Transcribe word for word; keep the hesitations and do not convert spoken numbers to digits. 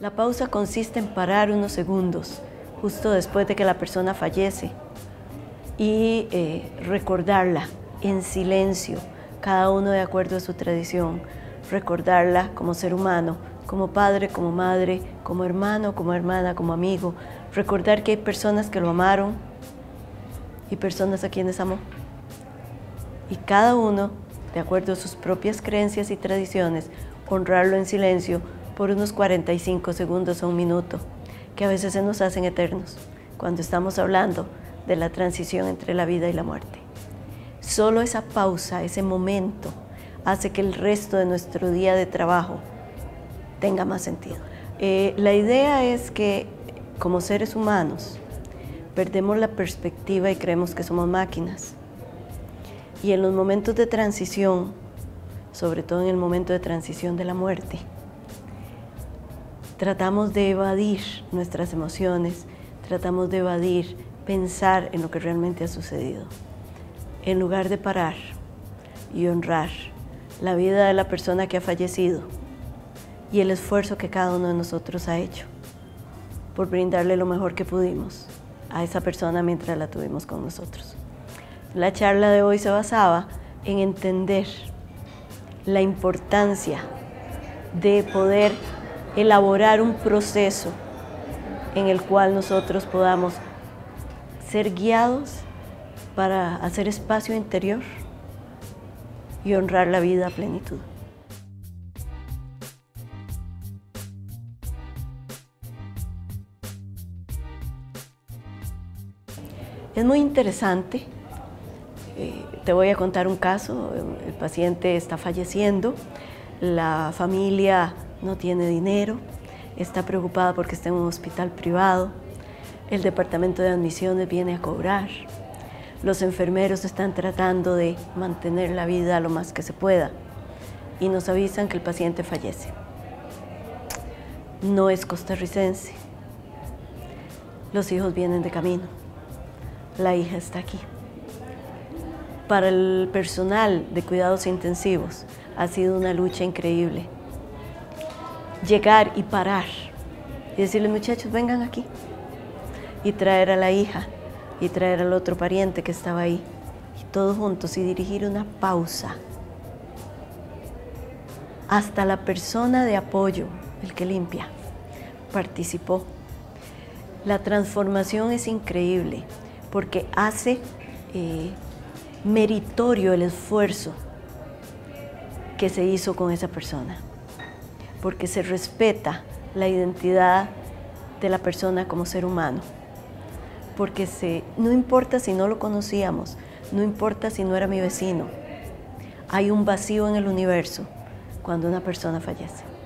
La pausa consiste en parar unos segundos, justo después de que la persona fallece, y eh, recordarla en silencio, cada uno de acuerdo a su tradición, recordarla como ser humano, como padre, como madre, como hermano, como hermana, como amigo, recordar que hay personas que lo amaron y personas a quienes amó. Y cada uno, de acuerdo a sus propias creencias y tradiciones, honrarlo en silencio por unos cuarenta y cinco segundos o un minuto, que a veces se nos hacen eternos, cuando estamos hablando de la transición entre la vida y la muerte. Solo esa pausa, ese momento, hace que el resto de nuestro día de trabajo tenga más sentido. Eh, la idea es que, como seres humanos, perdemos la perspectiva y creemos que somos máquinas. Y en los momentos de transición, sobre todo en el momento de transición de la muerte, tratamos de evadir nuestras emociones, tratamos de evadir pensar en lo que realmente ha sucedido, en lugar de parar y honrar la vida de la persona que ha fallecido y el esfuerzo que cada uno de nosotros ha hecho por brindarle lo mejor que pudimos a esa persona mientras la tuvimos con nosotros. La charla de hoy se basaba en entender la importancia de poder elaborar un proceso en el cual nosotros podamos ser guiados para hacer espacio interior y honrar la vida a plenitud. Es muy interesante. Eh, te voy a contar un caso. El paciente está falleciendo, la familia no tiene dinero, está preocupada porque está en un hospital privado, el departamento de admisiones viene a cobrar, los enfermeros están tratando de mantener la vida lo más que se pueda y nos avisan que el paciente fallece. No es costarricense, los hijos vienen de camino, la hija está aquí. Para el personal de cuidados intensivos ha sido una lucha increíble. Llegar y parar y decirle, muchachos, vengan aquí. Y traer a la hija y traer al otro pariente que estaba ahí. Y todos juntos y dirigir una pausa. Hasta la persona de apoyo, el que limpia, participó. La transformación es increíble porque hace eh, meritorio el esfuerzo que se hizo con esa persona, porque se respeta la identidad de la persona como ser humano, porque se, no importa si no lo conocíamos, no importa si no era mi vecino, hay un vacío en el universo cuando una persona fallece.